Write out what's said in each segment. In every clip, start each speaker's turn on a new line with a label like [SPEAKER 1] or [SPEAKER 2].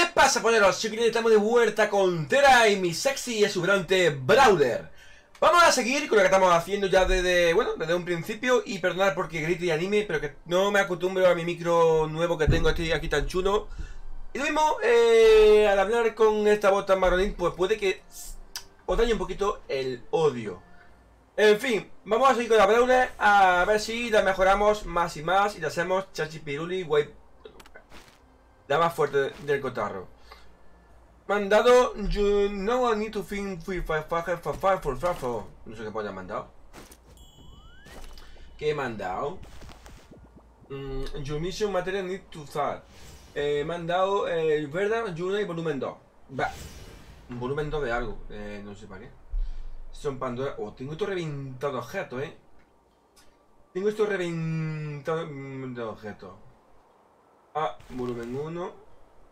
[SPEAKER 1] pasa, poneros? Yo estamos de vuelta con Tera y mi sexy y exuberante Brawler. Vamos a seguir con lo que estamos haciendo ya desde un principio. Y perdonad porque grite y anime, pero que no me acostumbro a mi micro nuevo que tengo aquí tan chulo. Y lo mismo, al hablar con esta voz tan marronín, pues puede que os dañe un poquito el odio. En fin, vamos a seguir con la Brawler, a ver si la mejoramos más y más y la hacemos chachipiruli, guay, la más fuerte del cotarro. Mandado, you know I need to think for. No sé qué pone mandado. ¿Qué he mandado? Your mission material need to start. Mandado verdad, Juna y volumen 2. Va. Volumen 2 de algo. No sé para qué. Son Pandora. Oh, tengo esto reventado de objetos, Tengo esto reventado de objetos. Ah, volumen 1.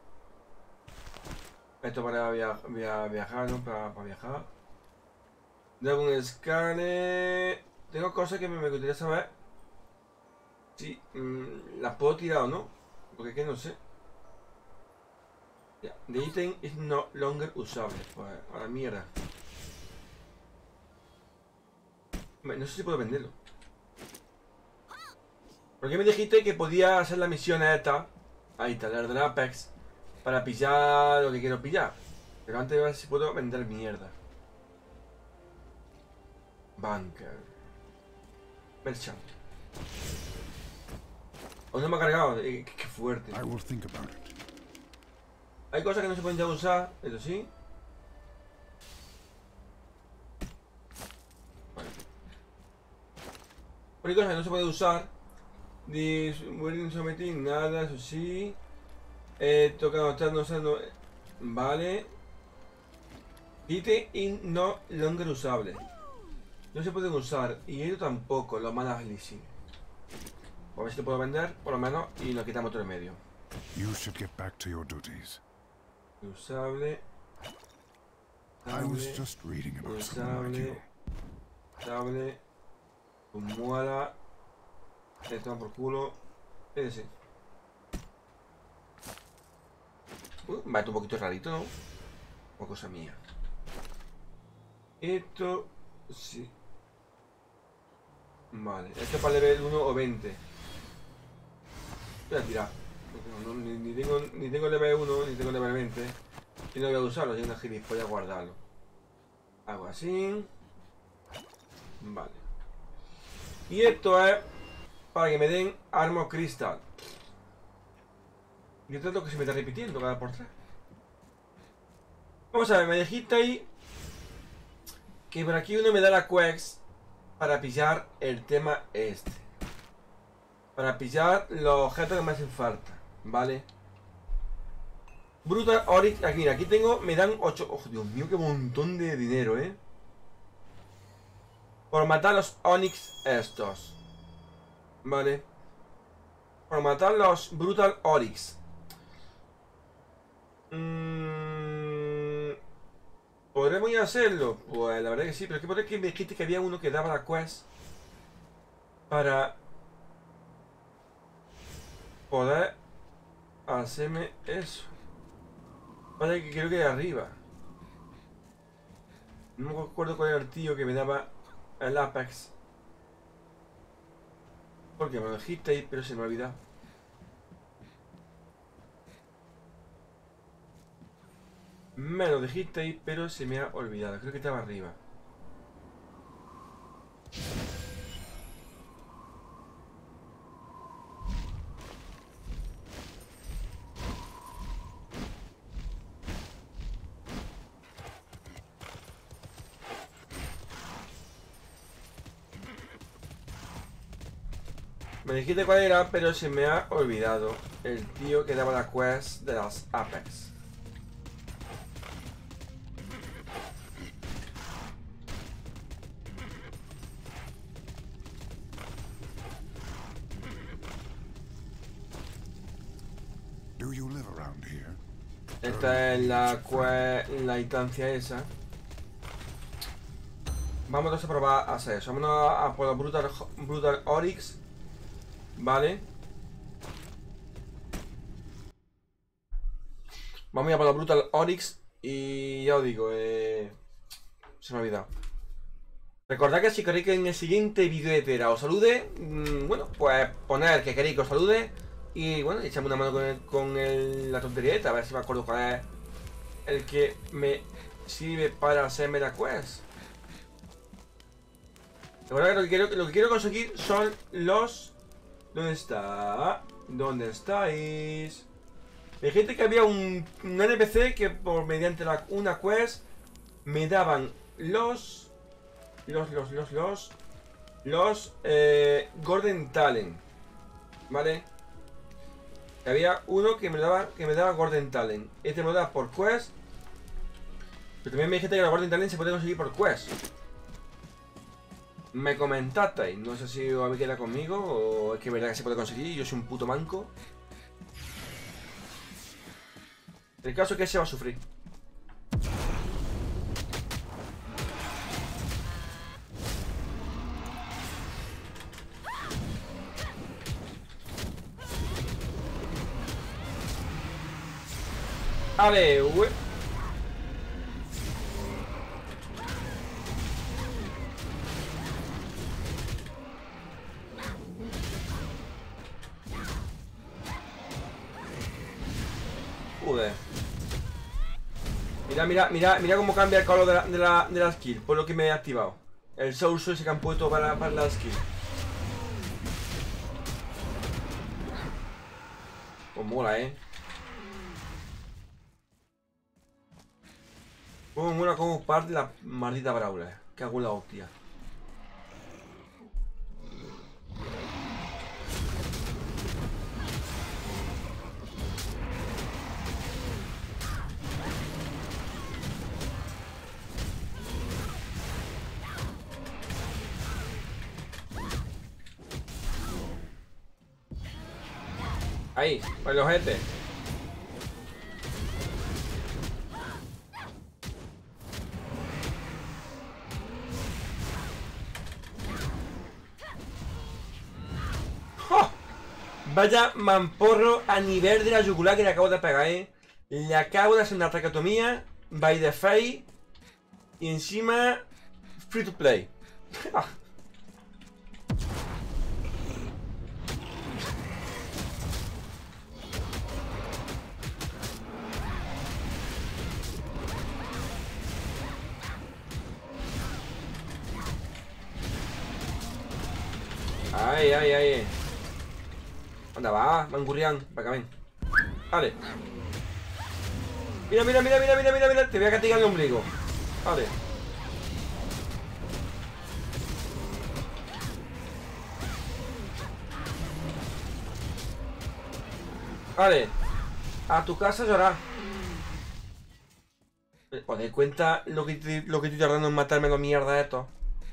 [SPEAKER 1] Esto para viajar, ¿no? Para viajar. Dragon Scanner. Tengo cosas que me gustaría saber si las puedo tirar o no. Porque es que no sé. Ya. The item is no longer usable. Pues a la mierda. No sé si puedo venderlo. ¿Por qué me dijiste que podía hacer la misión esta? Ahí está, la de Apex. Para pillar lo que quiero pillar. Pero antes de ver si puedo vender mierda. Bunker. Merchant. Aún no me ha cargado. Qué fuerte. Hay cosas que no se pueden ya usar. Eso sí. Vale. Hay cosas que no se pueden usar. Nada, eso sí. Toca anotar, no sé, no. Vale. Dite y no longer usable. No se pueden usar. Y ello tampoco, los manas leasing. A ver si te puedo vender, por lo menos, y lo quitamos todo en medio. Usable. Usable. Muala. Toma por culo. Ese. Va, esto un poquito rarito, ¿no? O cosa mía. Esto... sí. Vale, esto es para level 1 o 20. Voy a tirar. Ni tengo level 1, ni tengo level 20. Y no voy a usarlo, soy una gilipollas a guardarlo. Hago así. Vale. Y esto es para que me den Armor Crystal. Y esto es lo que se me está repitiendo cada por tres. Vamos a ver, me dijiste ahí que por aquí uno me da la quest para pillar el tema este. Para pillar los objetos que me hacen falta, ¿vale? Brutal Oryx, aquí, mira, aquí tengo, me dan 8. Oh, Dios mío, qué montón de dinero, Por matar los Onyx estos. Vale. Por matar los Brutal Oryx. ¿Podremos ir a hacerlo? Pues la verdad que sí, pero es que me dijiste que había uno que daba la quest para poder hacerme eso. Vale, que creo que de arriba. No me acuerdo cuál era el tío que me daba el Apex. Porque me lo dijiste ahí, pero se me ha olvidado. Me lo dijiste ahí, pero se me ha olvidado. Creo que estaba arriba. Me dijiste cuál era, pero se me ha olvidado. El tío que daba la quest de las Apex. Esta es la instancia esa. Vamos a probar a hacer eso. Vámonos a por los Brutal Oryx. Vale. Vamos a ir por la Brutal Oryx. Y ya os digo, se me ha olvidado. Recordad que si queréis que en el siguiente vídeo de Tera os salude, bueno, pues poner que queréis que os salude. Y bueno, echadme una mano la tontería esta, a ver si me acuerdo cuál es el que me sirve para hacerme la quest. Recordad que lo que quiero conseguir son los... ¿Dónde está? ¿Dónde estáis? Me dijiste que había un NPC que por mediante una quest me daban los Golden Talent, ¿vale? Había uno que me daba Golden Talent. Este me lo da por quest. Pero también me dijiste que la Golden Talent se puede conseguir por quest. Me comentasteis, no sé si habéis quedado conmigo o es que es verdad que se puede conseguir. Yo soy un puto manco. El caso es que se va a sufrir. Ale, güey. Joder. Mira cómo cambia el color de la skill, por lo que me he activado. El soul ese que han puesto para la skill. Pues mola, Como mola como parte la maldita Brawler. Que hago la hostia. Ahí, para el ojete. ¡Oh! Vaya mamporro a nivel de la yugular que le acabo de pegar, Le acabo de hacer una traqueotomía by the face y encima free to play. Ay. Anda, va, Mangurrián, para acá, ven. Vale. Mira. Te voy a castigar el ombligo. Vale. Vale. A tu casa a llorar. ¿Os dais cuenta lo que estoy tardando en matarme los mierda estos?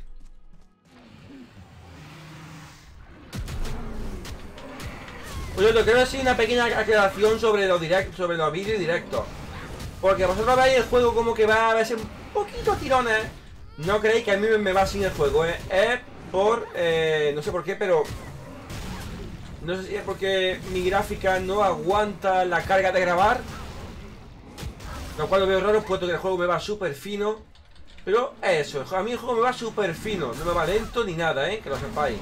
[SPEAKER 1] Pues yo quiero decir una pequeña aclaración sobre los vídeos directos. Porque vosotros veis el juego como que va a verse un poquito tirones. No creéis que a mí me va sin el juego, Es por... no sé por qué, pero... No sé si es porque mi gráfica no aguanta la carga de grabar. Lo cual lo veo raro, puesto que el juego me va súper fino. Pero eso, a mí el juego me va súper fino. No me va lento ni nada, que lo sepáis.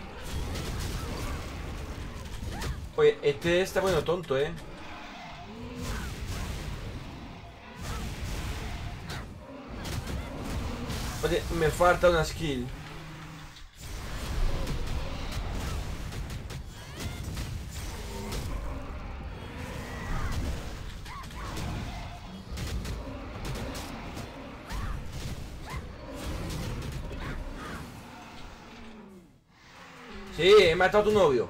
[SPEAKER 1] Oye, este está bueno tonto, Oye, me falta una skill. Sí, he matado a tu novio.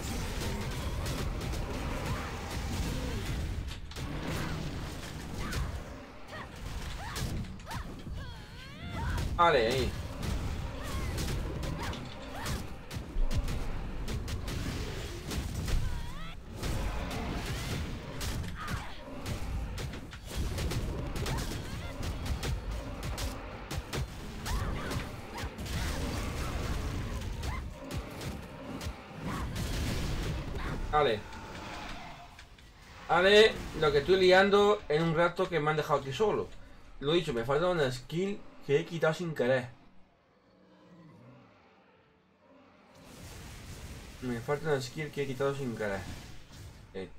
[SPEAKER 1] Vale, ahí. Vale. Vale, lo que estoy liando en un rato que me han dejado aquí solo. Lo he dicho, me falta una skill que he quitado sin querer. Me falta una skill que he quitado sin querer. Esta.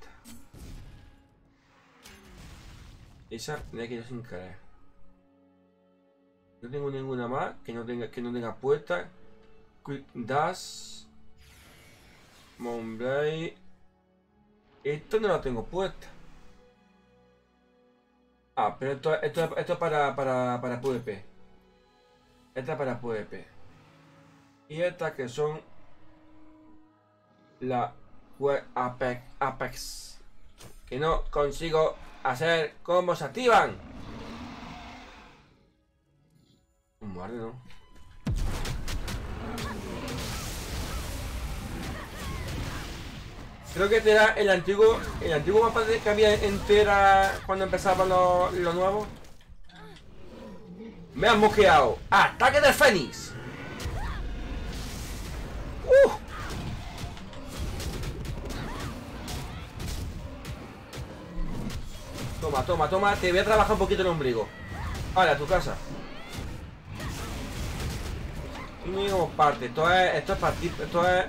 [SPEAKER 1] Esa la he quitado sin querer. No tengo ninguna más que no tenga puesta. Quick Dash. Moonblade. Esto no la tengo puesta. Ah, pero esto es para PvP. Esta es para PvP. Y estas que son la Apex. Que no consigo hacer cómo se activan. Muerde, ¿no? Creo que este era el antiguo mapa que había en Tera cuando empezaba lo nuevo. Me han mosqueado. ¡Ataque del Fénix! Toma, toma, toma. Te voy a trabajar un poquito el ombligo. Vale, a tu casa. Y no digamos parte. Esto es partir. Esto es...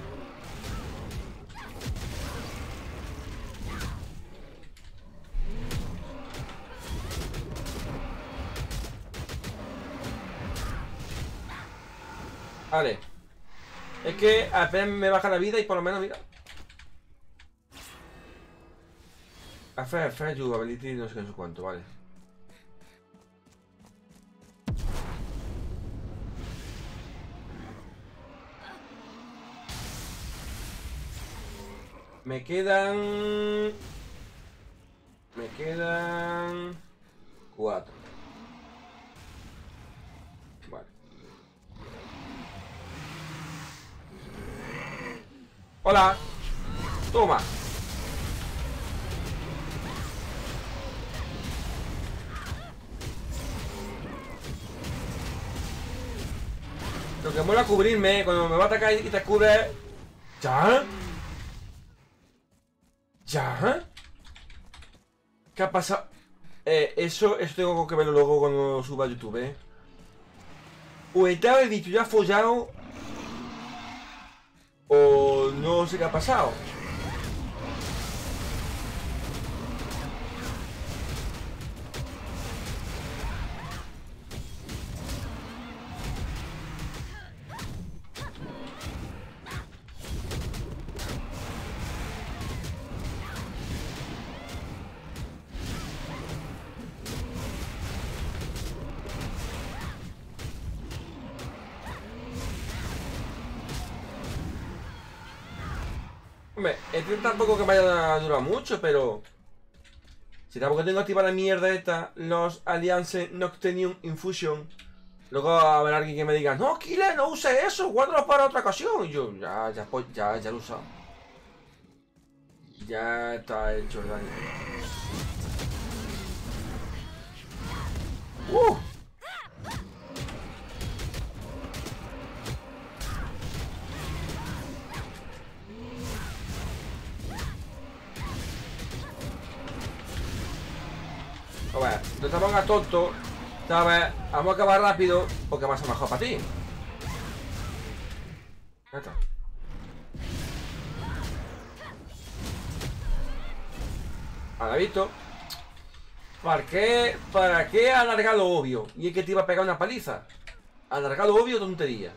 [SPEAKER 1] Vale. Es que apenas me baja la vida y por lo menos, mira. Affair you ability, no sé qué, no sé cuánto, vale. Me quedan 4. Vale. Hola. Toma. Lo que mola cubrirme, cuando me va a atacar y te cubre. ¿Ya? ¿Ya? ¿Qué ha pasado? Eso tengo que verlo luego cuando suba a YouTube, O estaba el bicho ya follado, o no sé qué ha pasado. Hombre, este tampoco que me haya durado mucho, pero... Si tampoco tengo activada la mierda esta, los Alliance Noctenium Infusion. Luego va a haber alguien que me diga, no, Killer, no use eso, guárdalo para otra ocasión. Y yo, ya lo he usado. Ya está hecho el daño. A ver, no te pongas tonto, ¿sabes? Vamos a acabar rápido porque va a ser mejor para ti. Ya está. Ahora visto. ¿Para qué alargar lo obvio? Y es que te iba a pegar una paliza. Alargar lo obvio, tontería.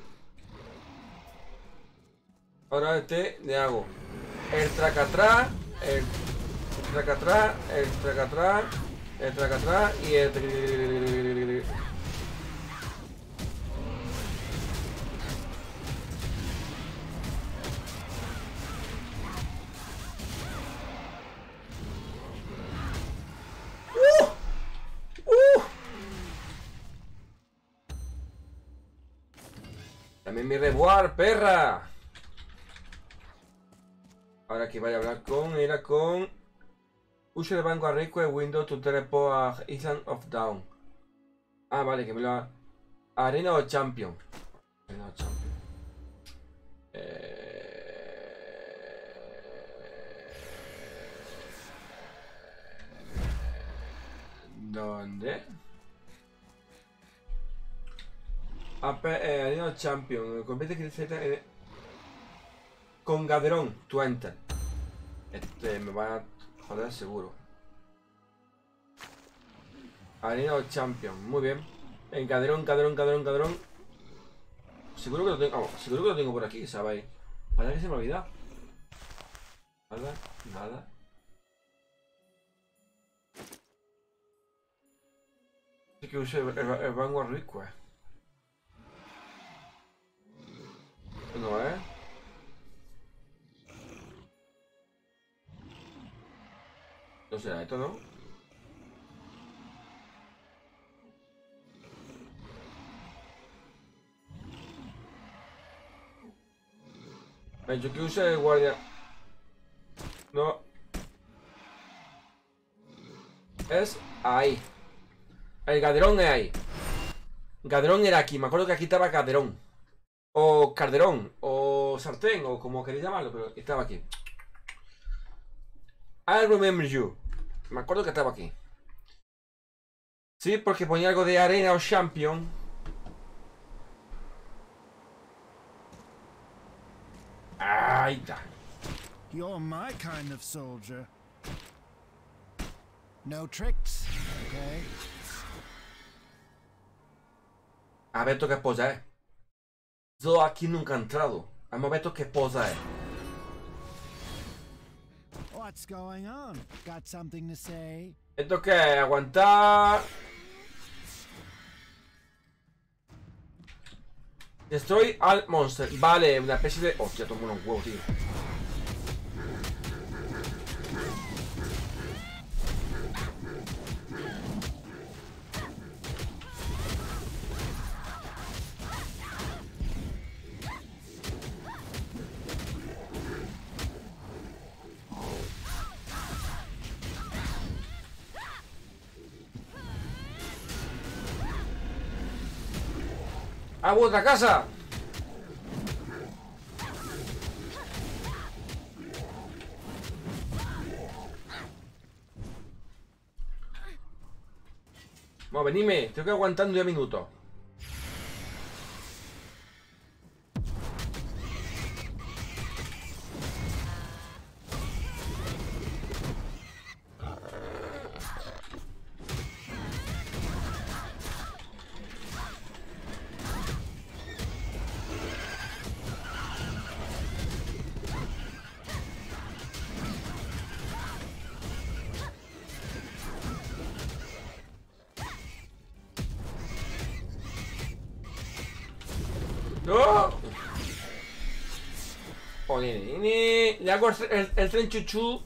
[SPEAKER 1] Ahora le hago el tracatrás, el tracatrás, el tracatrás, el tracatrás y el... También mi reward, perra. Ahora que vaya a hablar era con... Use the Vanguard request window to teleport a Island of Down. Ah, vale, que me lo... Arena o Champion. Arena o Champion. ¿Dónde? Arena Champion. Compete que Z con Gaderón, tu enter. Me va a joder seguro. Arena Champion, muy bien. En Gaderón. Seguro que lo tengo. Seguro que lo tengo por aquí, ¿sabéis? Para que se me ha olvidado. Nada. Así que use el Vanguard Request. No, no será esto, ¿no? Yo que use el guardia. No. Es ahí. El Gaderón es ahí. Gaderón era aquí. Me acuerdo que aquí estaba Gaderón. O Calderón. O sartén. O como queréis llamarlo. Pero estaba aquí. I remember you. Me acuerdo que estaba aquí. Sí, porque ponía algo de Arena o Champion. Ahí está.
[SPEAKER 2] You're my kind of soldier. No tricks, okay?
[SPEAKER 1] A ver, qué posa es. Yo aquí nunca he entrado. Vamos a ver qué posa es.
[SPEAKER 2] What's going on? Got something to say?
[SPEAKER 1] ¿Esto qué es? Aguantar. Destroy al monster. Vale, una especie de. Hostia, tomo unos huevos, tío. ¡A vuestra casa! Bueno, venidme, tengo que aguantar 10 minutos. ¡No! Oh, le hago el tren chuchú.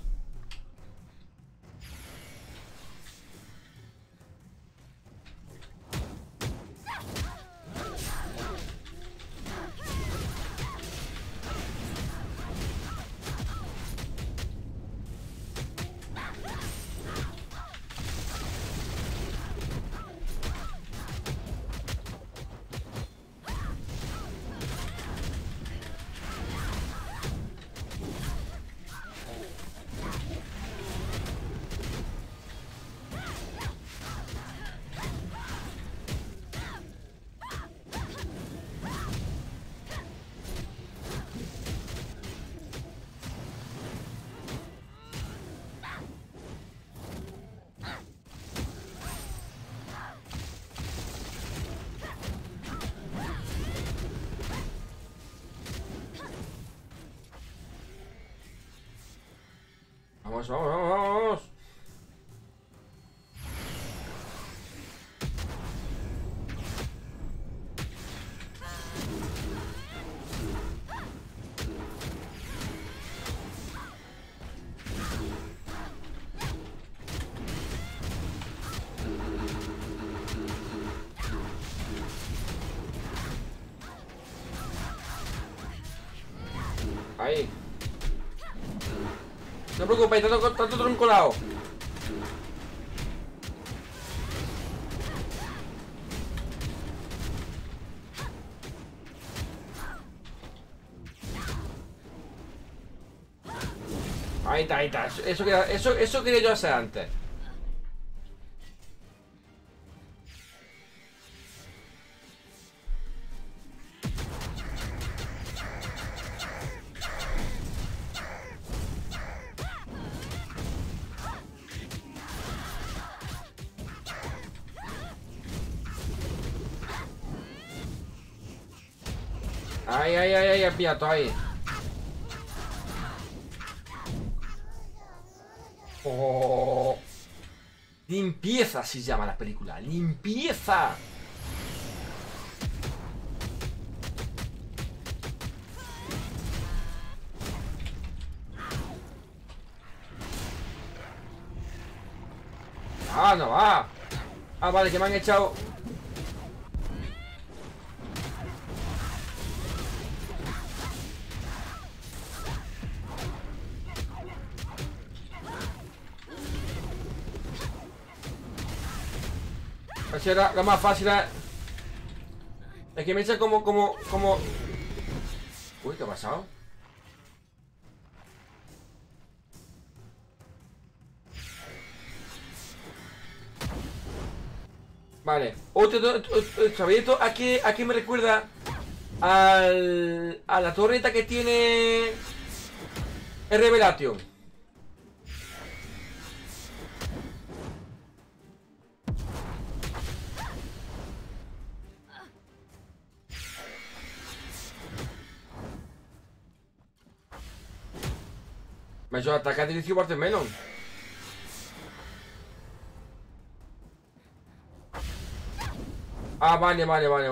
[SPEAKER 1] Vamos. Ahí. No os preocupéis, tanto tronco lado. Ahí está. Eso quería yo hacer antes. Ay, ay, ay, ay, el piato ahí. Oh. Limpieza se llama la película. ¡Limpieza! Ah, no va. Ah, vale, que me han echado. Así era lo más fácil. Es que me echa como. Uy, ¿qué ha pasado? Vale. ¿Sabéis esto? ¿A qué me recuerda? A la torreta que tiene el Revelation. Me ha hecho atacar dirigido por Melon. Ah, vale.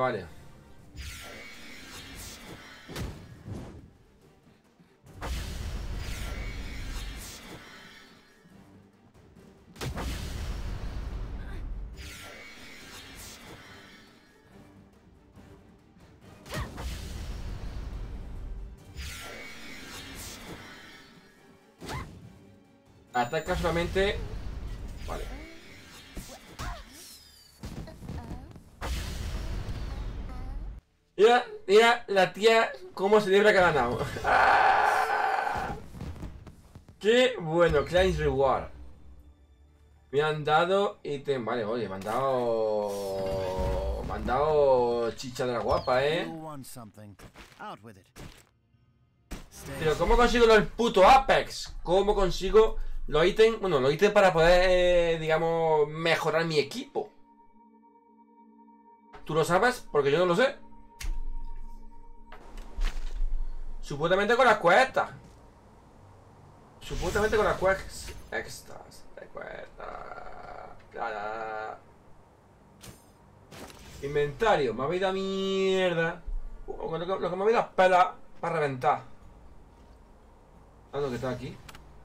[SPEAKER 1] Ataca solamente. Vale. Mira la tía cómo celebra que ha ganado. Qué bueno, Client's Reward. Me han dado ítem. Vale, oye, me han dado. Me han dado chicha de la guapa,
[SPEAKER 2] You'll want something. Out with it. Stay
[SPEAKER 1] Pero ¿cómo consigo el puto Apex? ¿Cómo consigo los ítems? Bueno, los ítems para poder, digamos, mejorar mi equipo. ¿Tú lo sabes? Porque yo no lo sé. Supuestamente con las cuestas. Supuestamente con las quests extras. De cuestas. Inventario. Me habéis dado mierda. Lo que me habéis dado pela para reventar. Ah, no, que está aquí.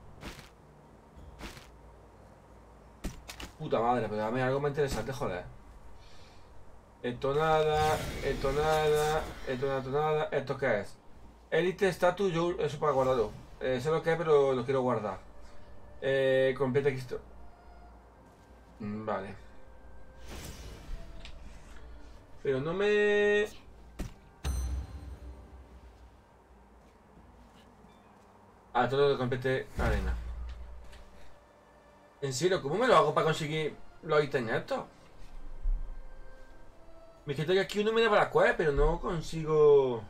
[SPEAKER 1] Puta madre, pero dame algo más interesante, joder. Esto nada, esto nada, esto nada. ¿Esto qué es? Elite Status, yo eso para guardarlo. Sé lo que es, pero lo quiero guardar. Completa esto. Vale. Pero no me... Ah, todo lo complete arena. En serio, ¿cómo me lo hago para conseguir los ítems estos? Me queda que aquí uno me da para la cueva, pero no consigo...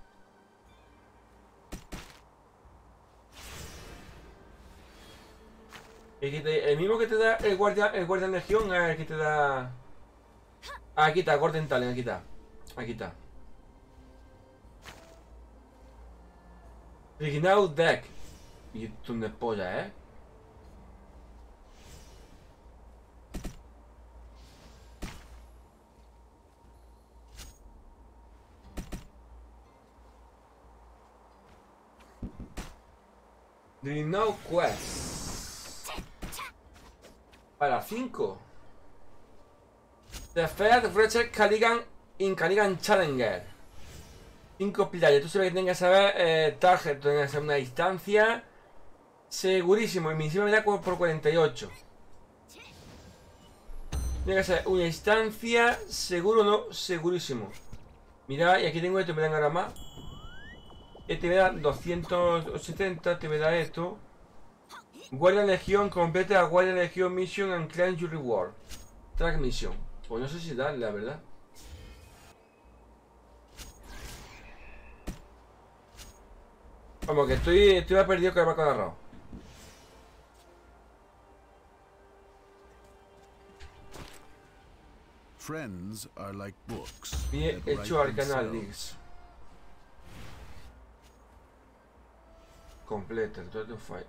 [SPEAKER 1] El mismo que te da el guardia de legión es el que te da... Ah, aquí está, Golden Talent, aquí está. Aquí está. Original Deck. Y esto no es polla, ¿eh? Original Quest. Para 5. The Fed Richard Caligan in Caligan Challenger. 5 pilares. Tú sabes que tengas que saber target, tengas que saber una distancia. Segurísimo. Y mi encima me da por 48. Tiene que ser una distancia. Seguro no, segurísimo. Mira, y aquí tengo esto, me dan ahora más. Este me da 270, este me da esto. Guardia Legión, complete a Guardia Legión Mission and Claim Your Reward. Track Mission. Pues no sé si darle, la verdad. Vamos, que estoy más perdido que el barco agarrado.
[SPEAKER 2] Friends are like books.
[SPEAKER 1] Bien
[SPEAKER 2] that
[SPEAKER 1] hecho
[SPEAKER 2] write
[SPEAKER 1] al canal,
[SPEAKER 2] themselves.
[SPEAKER 1] Dix. Completa, el Total Fight.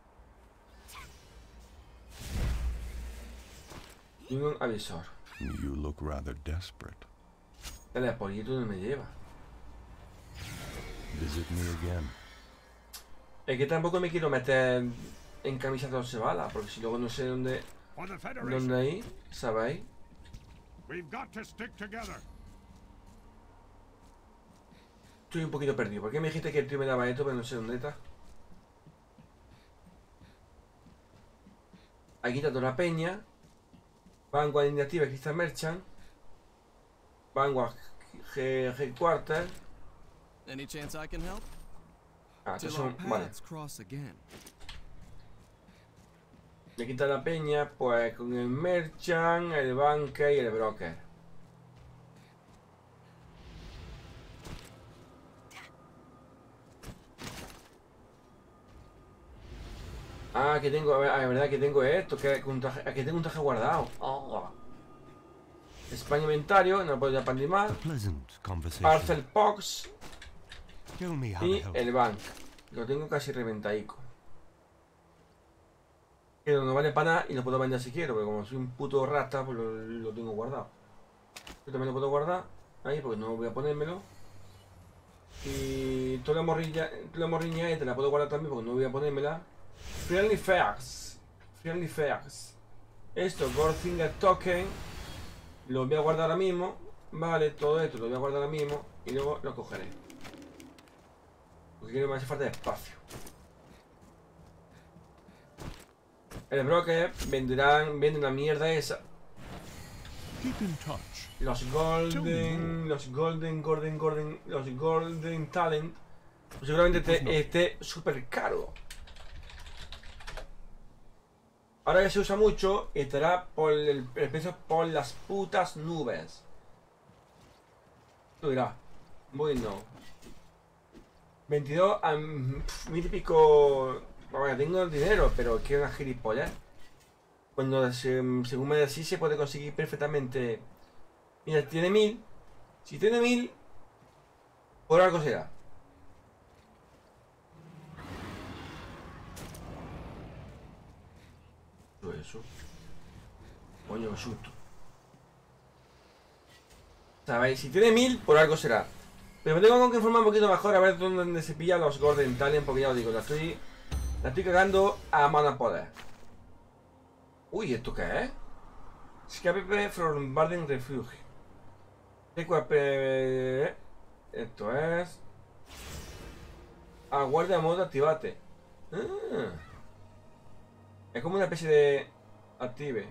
[SPEAKER 1] Y un avisor.
[SPEAKER 3] You look rather desperate.
[SPEAKER 1] El apoyito no me lleva.
[SPEAKER 3] Visit me again.
[SPEAKER 1] Es que tampoco me quiero meter en camisa de 11 balas, porque si luego no sé dónde ir, ¿sabéis? Estoy un poquito perdido. ¿Por qué me dijiste que el tío me daba esto, pero no sé dónde está? Aquí está toda la peña. Vanguard Inactiva, Crystal Merchant. Vanguard Headquarter.
[SPEAKER 4] Any chance I can help?
[SPEAKER 1] Ah, estos
[SPEAKER 4] Till our
[SPEAKER 1] son. Vale.
[SPEAKER 4] paths cross again.
[SPEAKER 1] Me quita la peña, pues con el Merchant, el Banker y el Broker. Ah, que tengo, a ver, es verdad que tengo esto, que aquí tengo un traje guardado. Oh. España inventario, no lo puedo ya más.
[SPEAKER 3] Pleasant conversation.
[SPEAKER 1] Parcel Box
[SPEAKER 3] Tell me how to
[SPEAKER 1] y
[SPEAKER 3] help.
[SPEAKER 1] el Bank. Lo tengo casi reventaico. Pero no vale para nada y lo puedo vender si quiero, porque como soy un puto rata, pues lo tengo guardado. Yo también lo puedo guardar ahí porque no voy a ponérmelo. Y toda la morriña esta la puedo guardar también porque no voy a ponérmela. Friendly Fairs. Friendly Fairs. Esto, Goldfinger Token. Lo voy a guardar ahora mismo. Vale, todo esto lo voy a guardar ahora mismo. Y luego lo cogeré. Porque quiero que me hace falta de espacio. El broker venden la mierda esa.
[SPEAKER 3] Keep in touch.
[SPEAKER 1] Los golden talent. Pues seguramente esté súper caro. Ahora que se usa mucho, estará por el precio por las putas nubes. Tú dirás, bueno. 22 a mil y pico. Bueno, tengo el dinero, pero es que es una gilipollas. Cuando según me decís se puede conseguir perfectamente. Mira, tiene 1000. Si tiene 1000, por algo será. Eso. Coño, susto. ¿Sabéis? Si tiene 1000, por algo será. Pero me tengo que informar un poquito mejor a ver dónde se pillan los Golden Talent, porque ya os digo, la estoy cagando a mano poder. Uy, ¿esto qué es? Escape from Barden Refuge. Esto es. Aguarda modo activate. Ah. Es como una especie de active.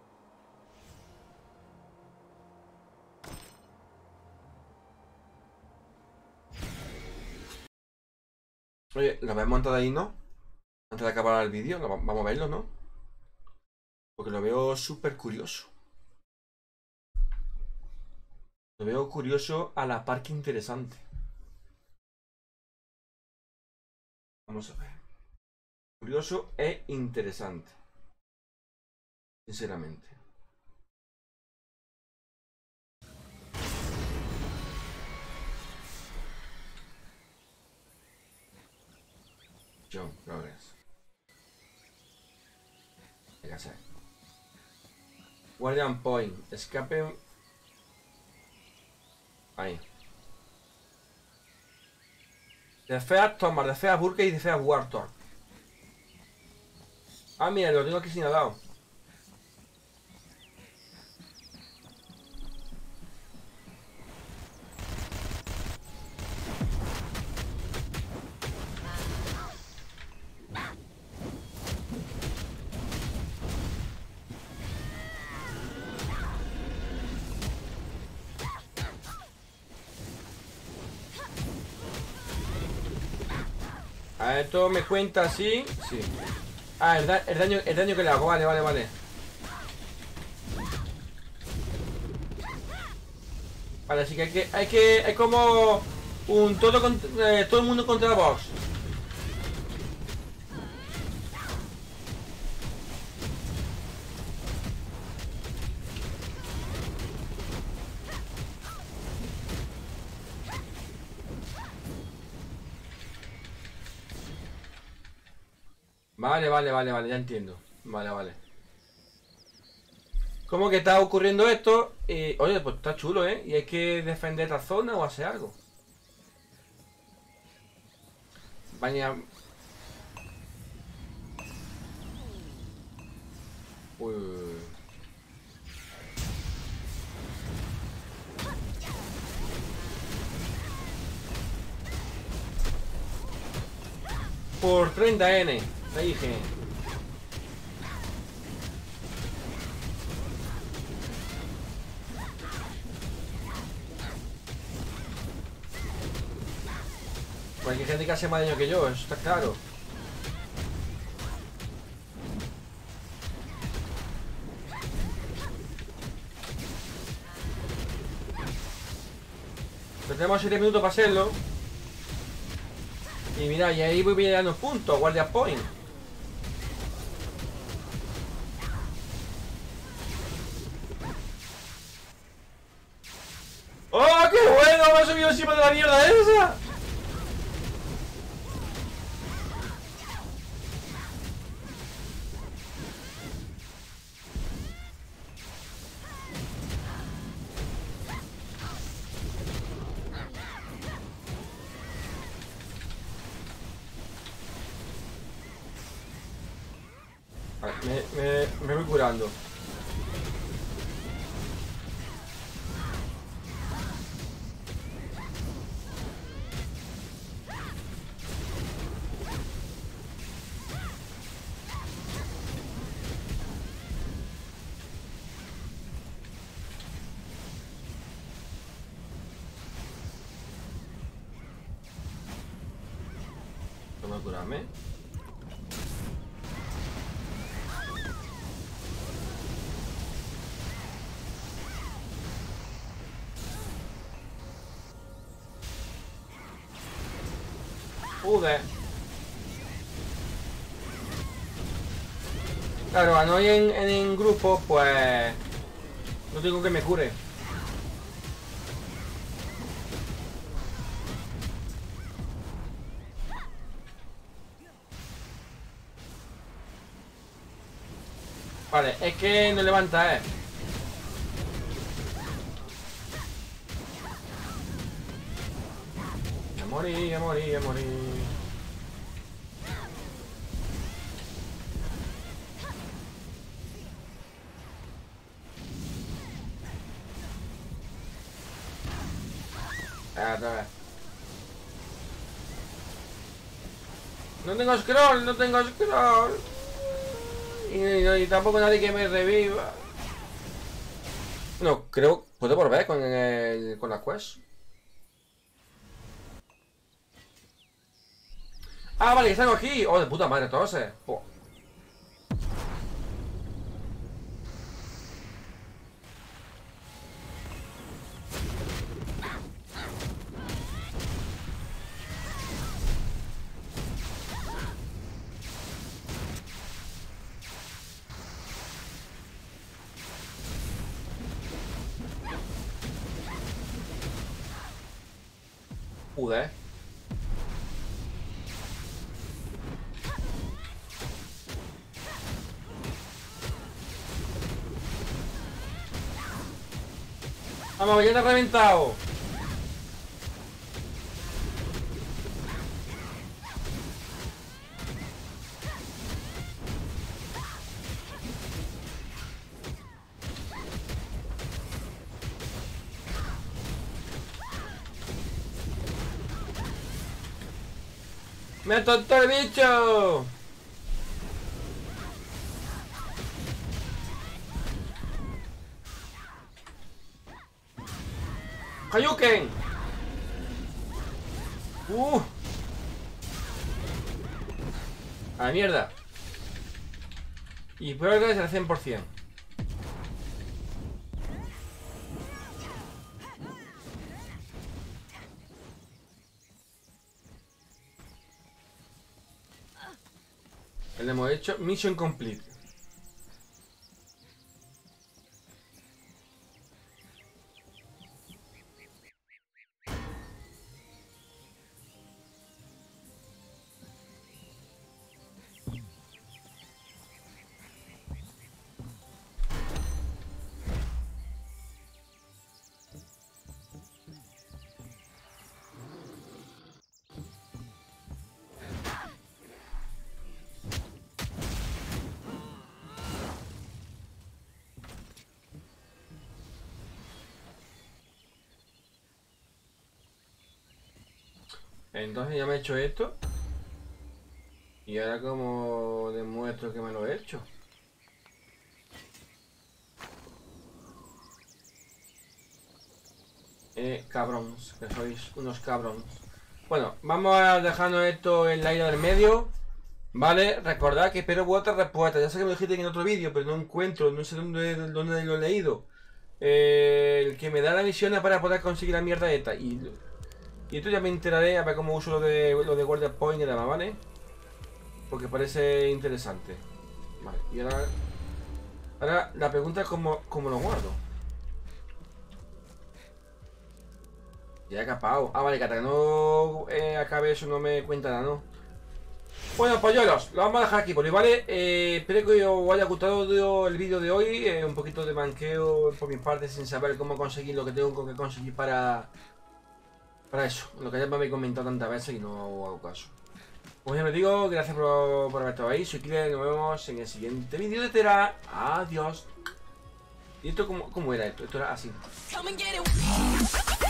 [SPEAKER 1] Oye, lo habéis montado ahí, ¿no? Antes de acabar el vídeo, vamos a verlo, ¿no? Porque lo veo súper curioso. Lo veo curioso a la par que interesante. Vamos a ver. Curioso e interesante. Sinceramente. John Progress. Hay que hacer. Guardian Point. Escape. Ahí. De Fea Thomas, de Fea Burke y de Fea Warthog. Ah, mira, lo tengo aquí señalado. A esto me cuenta así. Sí. Ah, el daño que le hago. Vale, vale, vale. Vale, así que hay como un todo el mundo contra la box. Vale, ya entiendo. Vale. ¿Cómo que está ocurriendo esto? Oye, pues está chulo, ¿eh? Y hay que defender esta zona o hacer algo. Vaya. Uy. Por 30N. Le dije. Cualquier gente que hace más daño que yo, eso está claro. Pero tenemos 7 minutos para hacerlo. Y mira, y ahí voy pillando puntos, guardia point. ¡Oh, qué bueno! Me he subido encima de la mierda esa. Vale, me voy curando. Voy a curarme. Joder. Claro, a no ir en grupo, pues no tengo que me cure. Vale, es que no levanta, A morir, a morir, a morir. Otra vez. No tengo scroll, no tengo scroll. Y tampoco nadie que me reviva. No, creo. Puedo volver con la quest. Ah, vale, que están aquí. Oh, de puta madre, entonces. Oh. Joder. Vamos, ya te he reventado. ¡Me atontó el bicho! ¡Hayuken! A la mierda. Y progress al 100%. Le hemos hecho mission complete. Entonces ya me he hecho esto. Y ahora como demuestro que me lo he hecho. Cabrones, que sois unos cabrones. Bueno, vamos a dejarnos esto en la isla del medio. Vale, recordad que espero vuestras respuestas. Ya sé que me lo dijiste en otro vídeo, pero no encuentro, no sé dónde lo he leído. El que me da la misión para poder conseguir la mierda esta. Y esto ya me enteraré a ver cómo uso lo de Guardia Point y demás, ¿vale? Porque parece interesante. Vale, y ahora la pregunta es cómo lo guardo. Ya he capado. Ah, vale, que hasta que no acabe eso no me cuenta nada, ¿no? Bueno, polluelos, lo vamos a dejar aquí por hoy, ¿vale? Espero que os haya gustado el vídeo de hoy. Un poquito de manqueo por mi parte sin saber cómo conseguir lo que tengo que conseguir para eso. Lo que ya me habéis comentado tantas veces y no hago caso. Pues ya me digo, gracias por haber estado ahí. Soy Killer, nos vemos en el siguiente vídeo de Tera. Adiós. ¿Y esto cómo era esto? Esto era así.
[SPEAKER 5] Come and get it.